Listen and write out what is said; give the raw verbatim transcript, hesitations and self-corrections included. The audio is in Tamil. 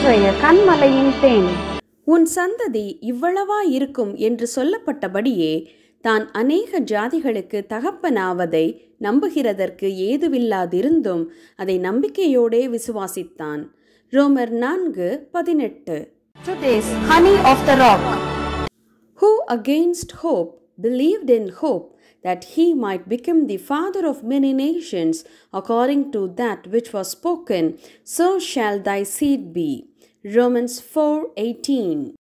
இன்றைய கண்மலையின் தேன். உன் சந்ததி இவ்வளவா இருக்கும் என்று சொல்லப்பட்டபடியே தான் அநேக ஜாதிகளுக்கு தகப்பனாவதை நம்புகிறதற்கு ஏதுவில்லாதிருந்தும் அதை நம்பிக்கையோடே விசுவாசித்தான். ரோமர் நான்கு பதினெட்டு. Today's honey of the rock. Who against hope believed in hope that he might become the father of many nations, according to that which was spoken, so shall thy seed be. Romans four eighteen.